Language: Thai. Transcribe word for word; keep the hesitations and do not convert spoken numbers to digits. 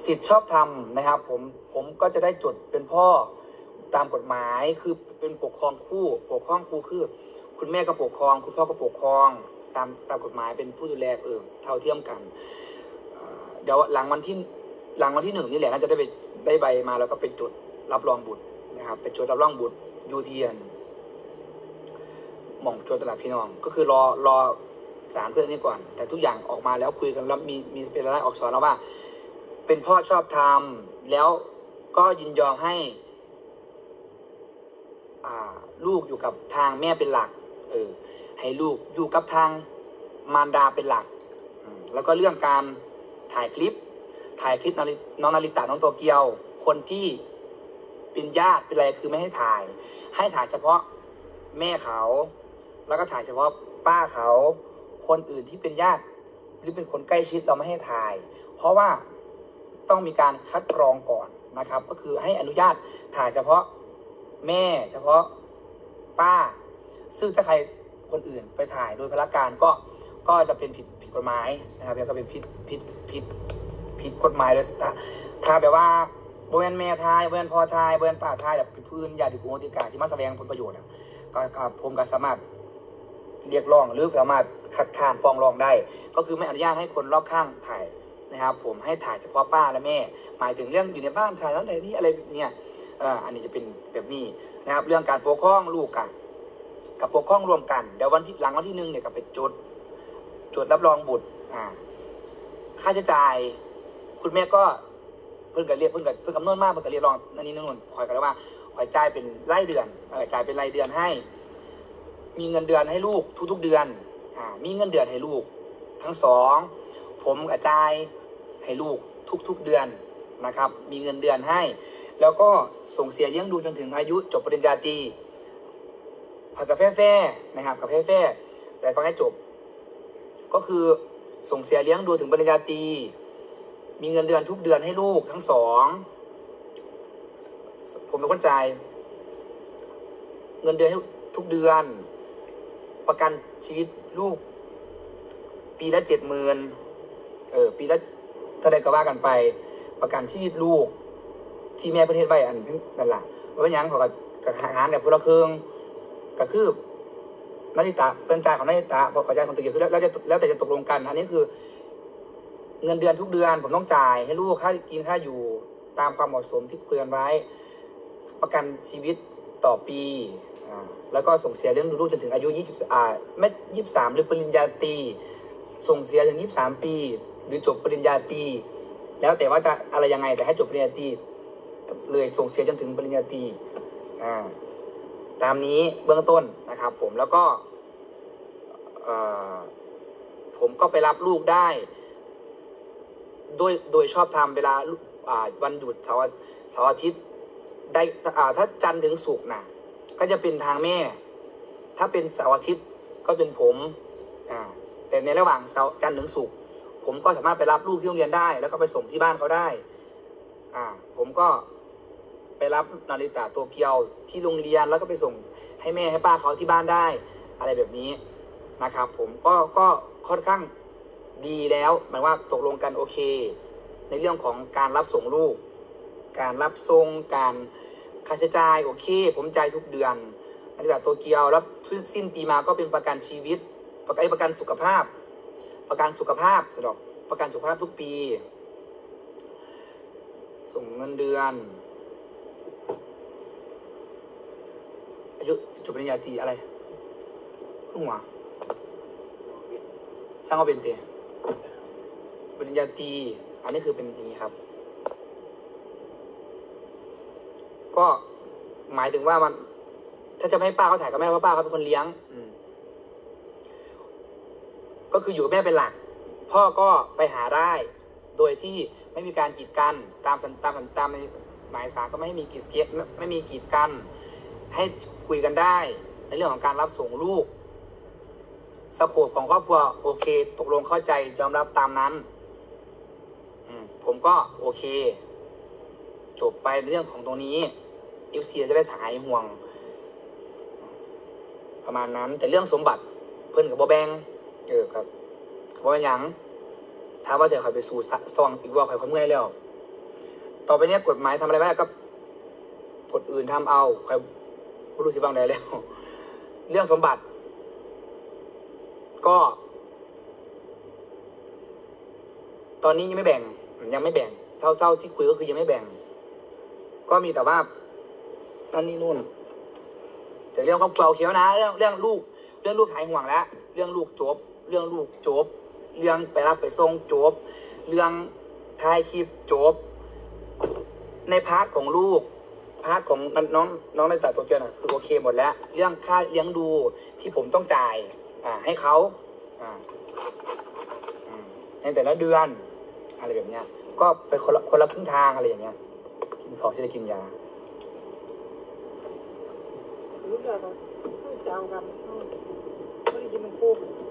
สิทธิชอบธรรมนะครับผมผมก็จะได้จดเป็นพ่อตามกฎหมายคือเป็นปกครองคู่ปกครองคู่คือคุณแม่ก็ปกครองคุณพ่อก็ปกครองตามตามกฎหมายเป็นผู้ดูแลเออเท่าเทียมกันเดี๋ยวหลังวันที่หลังวันที่หนึ่งนี่แหละน่าจะได้ไปได้ใบมาแล้วก็ไปจดรับรองบุตรนะครับไปจดรับรองบุตรยูเทียนหม่องจดตลาดพี่น้องก็คือรอรอสารเพื่อนนี้ก่อนแต่ทุกอย่างออกมาแล้วคุยกันแล้วมีมีเป็นรายลักษณ์อักษรแล้วว่าเป็นพ่อชอบธรรมแล้วก็ยินยอมให้อ่าลูกอยู่กับทางแม่เป็นหลักเออให้ลูกอยู่กับทางมารดาเป็นหลักแล้วก็เรื่องการถ่ายคลิปถ่ายคลิปน้องนาริตะน้องโตเกียวคนที่เป็นญาติเป็นอะไรคือไม่ให้ถ่ายให้ถ่ายเฉพาะแม่เขาแล้วก็ถ่ายเฉพาะป้าเขาคนอื่นที่เป็นญาติหรือเป็นคนใกล้ชิดเราไม่ให้ถ่ายเพราะว่าต้องมีการคัดกรองก่อนนะครับก็คือให้อนุญาตถ่ายเฉพาะแม่เฉพาะป้าซึ่งถ้าใครคนอื่นไปถ่ายโดยพละการก็ก็จะเป็นผิดผิดกฎหมายนะครับแล้วก็เป็นผิดผิดผิดผิดกฎหมายเลยถ้าแบบว่าบริเวณแม่ทายบริเวณพ่อทายบริเวณป้าทายแบบเป็นพื้นญาติกุมติกาที่มาแสดงผลประโยชน์ก็ผมก็สามารถเรียกร้องหรือสามารถคัดค้านฟ้องร้องได้ก็คือไม่อนุญาตให้คนรอบข้างถ่ายนะครับผมให้ถ่ายเฉพาะป้าและแม่หมายถึงเรื่องอยู่ในบ้านถ่ายแล้วแต่นี่อะไรเนี่ยอ่าอันนี้จะเป็นแบบนี้นะครับเรื่องการปกครองลูกกับกับปกครองรวมกันเดี๋ยววันที่หลังวันที่หนึ่งเนี่ยกับไปจดจดรับรองบุตรอ่าค่าใช้จ่ายคุณแม่ก็เพิ่งกับเรียกเพิ่งกับเพิ่งคำนวณมากเพิ่งกับเรียกรองนั่นนี่นู่นคอยกันแล้วว่าคอยจ่ายเป็นรายเดือนเออจ่ายเป็นรายเดือนให้มีเงินเดือนให้ลูกทุกๆเดือนอ่ามีเงินเดือนให้ลูกทั้งสองผมกระจายให้ลูกทุกๆเดือนนะครับมีเงินเดือนให้แล้วก็ส่งเสียเลี้ยงดูจนถึงอายุจบปริญญาตรีผ่อนกับแฟ่แฟ่นะครับกับแฟ่แฟ่แต่ฟังให้จบก็คือส่งเสียเลี้ยงดูถึงปริญญาตรีมีเงินเดือนทุกเดือนให้ลูกทั้งสองผมเป็นคนจ่ายเงินเดือนให้ทุกเดือนประกันชีวิตลูกปีละเจ็ดหมื่นเออปีละเท่าไรก็ว่ากันไปประกันชีวิตลูกที่แม่ประเทศไว้อันนั่นแหละว่าอย่างของกับหารกับพลเครื่องก็คือนาฬิตาเป็นจ่ายของนาฬิตาพอขอจ่ายของตัวเกียวคือแล้วจะแล้วแต่จะตกลงกันอันนี้คือเงินเดือนทุกเดือนผมต้องจ่ายให้ลูกค่ากินค่าอยู่ตามความเหมาะสมที่คุยกันไว้ประกันชีวิตต่อปีอ่าแล้วก็ส่งเสียเลี้ยงดูลูกจนถึงอายุยี่สิบอ่าไม่ยี่สิบสามหรือปริญญาตรีส่งเสียถึงยี่สิบสามปีหรือจบปริญญาตรีแล้วแต่ว่าจะอะไรยังไงแต่ให้จบปริญญาตรีเลยส่งเสียจนถึงปริญญาตรีอ่าตามนี้เบื้องต้นนะครับผมแล้วก็ผมก็ไปรับลูกได้โดยโดยชอบทำเวลาวันหยุดเสาร์เสาร์อาทิตย์ได้ถ้าจันทร์ถึงศุกร์นะก็จะเป็นทางแม่ถ้าเป็นเสาร์อาทิตย์ก็เป็นผมแต่ในระหว่างเสาร์จันทร์ถึงศุกร์ผมก็สามารถไปรับลูกที่โรงเรียนได้แล้วก็ไปส่งที่บ้านเขาได้อ่าผมก็ไปรับนาริตะโตเกียวที่โรงเรียนแล้วก็ไปส่งให้แม่ให้ป้าเขาที่บ้านได้อะไรแบบนี้นะครับผมก็ก็ค่อนข้างดีแล้วหมายว่าตกลงกันโอเคในเรื่องของการรับส่งลูกการรับส่งการค่าใช้จ่ายโอเคผมจ่ายทุกเดือนนาริตะโตเกียวแล้วสิ้นปีมาก็เป็นประกันชีวิตประกันประกันสุขภาพประกันสุขภาพสะดอกประกันสุขภาพทุกปีส่งเงินเดือนอายุจบปริญญาตรีอะไรขึ้นหัวช่างก็เป็นเตะปริญญาตรีอันนี้คือเป็นอย่างนี้ครับก็หมายถึงว่ามันถ้าจะไม่ให้ป้าเขาถ่ายก็ไม่ได้เพราะป้าเขาเป็นคนเลี้ยงก็คืออยู่กับแม่เป็นหลักพ่อก็ไปหาได้โดยที่ไม่มีการกีดกันตามสันตามสันตามในหมายสารก็ไม่ให้มีกีดเกตไม่มีกีดกันให้คุยกันได้ในเรื่องของการรับส่งลูกสโคปของครอบครัวโอเคตกลงเข้าใจยอมรับตามนั้นผมก็โอเคจบไปเรื่องของตรงนี้เอฟซีจะได้หายห่วงประมาณนั้นแต่เรื่องสมบัติเพื่อนกับบ่แบงเออครับเพราะว่ายังถ้าว่าจะคอยไปสู่ซองอีกว่าคอยคอยเมื่อยแล้วต่อไปเนี้ยกฎหมายทำอะไรไม่ได้ก็กฎอื่นทำเอาใครไม่รู้สิบ้างไหนแล้ว เรื่องสมบัติ ก็ ตอนนี้ยังไม่แบ่งยังไม่แบ่งเท่าเท่าที่คุยก็คือยังไม่แบ่ง ก็มีแต่ว่าตอนนี้นู่นแต่เรื่องครอบครัวโอเคแล้วนะเรื่องเรื่องลูก เรื่องลูกหายห่วงแล้วเรื่องลูกจบ เรื่องลูกจบ เรื่องไปรับไปส่งจบ เรื่องถ่ายคลิปจบ ในพาร์ทของลูกพาร์ทของน้องน้องในแต่ตัวเกียวน่ะคือโอเคหมดแล้ว เรื่องค่าเลี้ยงดูที่ผมต้องจ่ายอ่าให้เขาอ่าในแต่ละเดือนอะไรแบบเนี้ยก็ไปคนละคนละครึ่งทางอะไรอย่างเงี้ยกินของจะได้กินยารู้จักกันรู้จักกันไม่ได้กินมันฟู